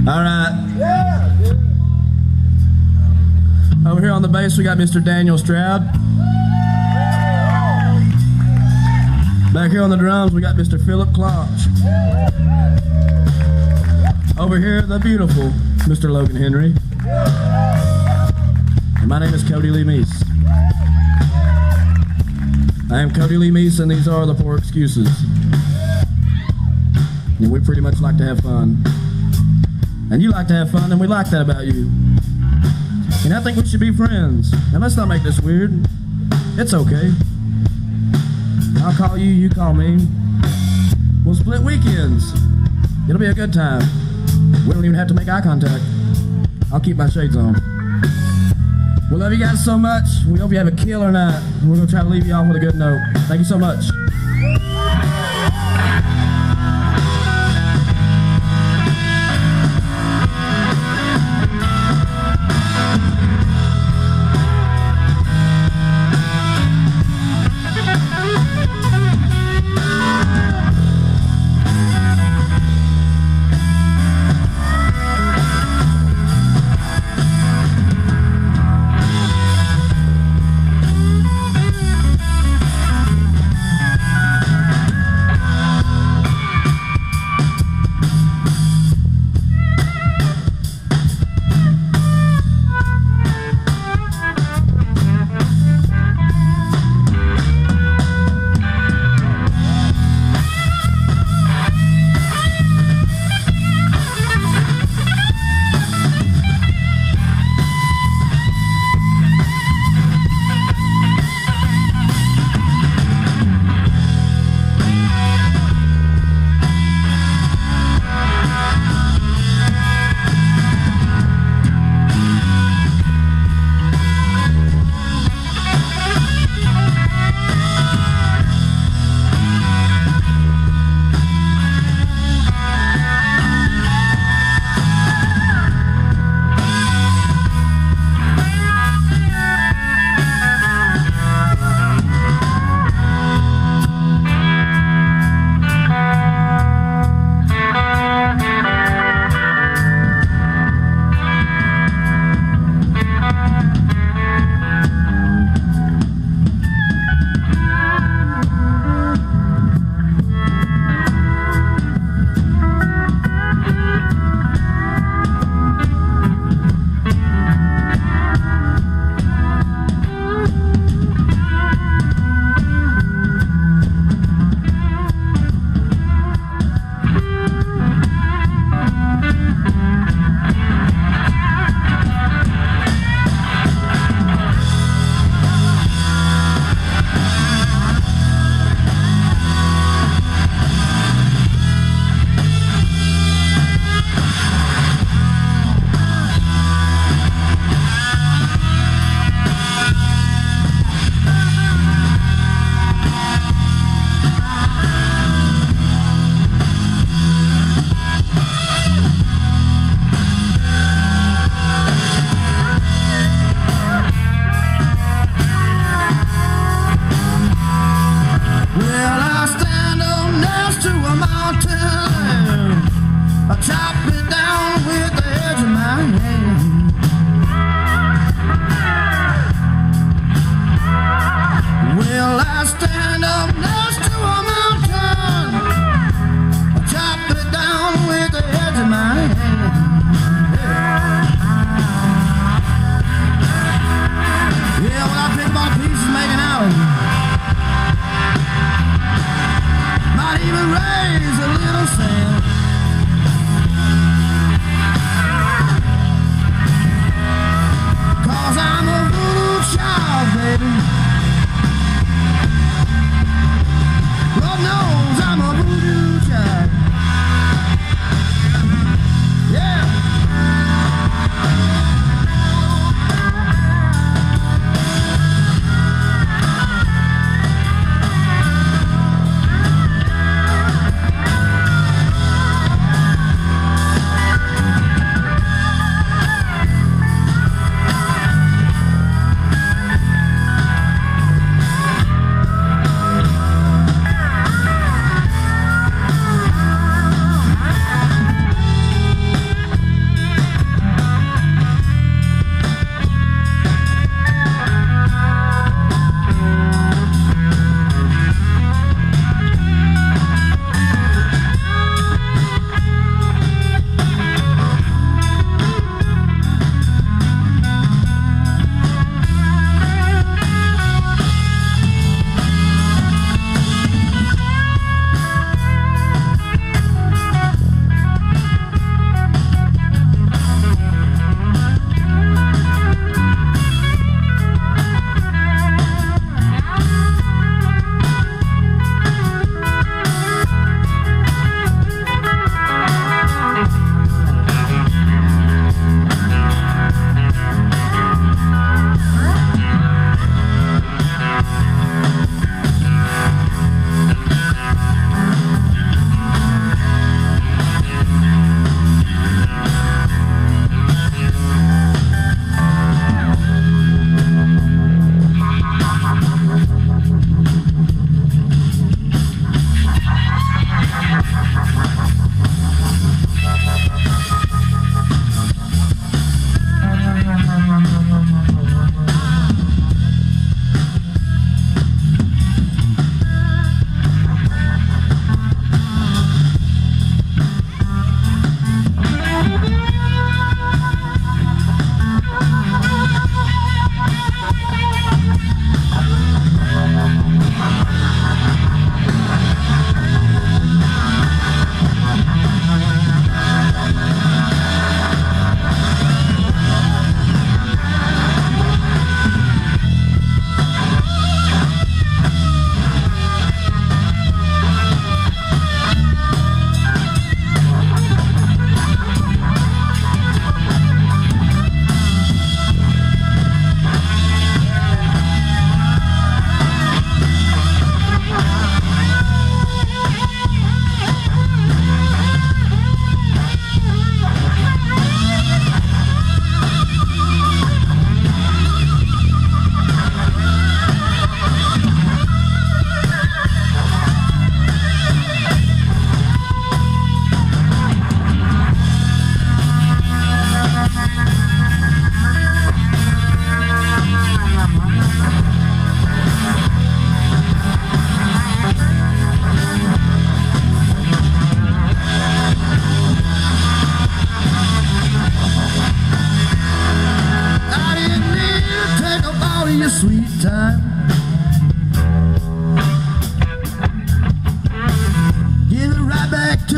All right. Over here on the bass, we got Mr. Daniel Stroud. Back here on the drums, we got Mr. Philip Klotch. Over here, the beautiful Mr. Logan Henry. And my name is Cody Lee Meece. I am Cody Lee Meece, and these are the 4 excuses. And we pretty much like to have fun. And you like to have fun, and we like that about you. And I think we should be friends. And let's not make this weird. It's okay. I'll call you, you call me. We'll split weekends. It'll be a good time. We don't even have to make eye contact. I'll keep my shades on. We love you guys so much. We hope you have a killer night. We're going to try to leave you off with a good note. Thank you so much.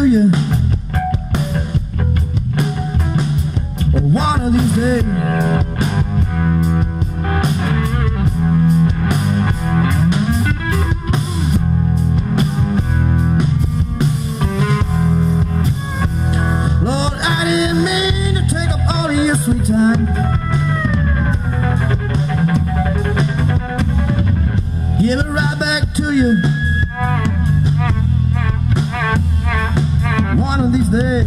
to you one of these days. Lord, I didn't mean to take up all of your sweet time. Give it right back to you one of these days.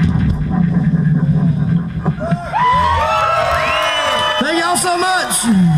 So much.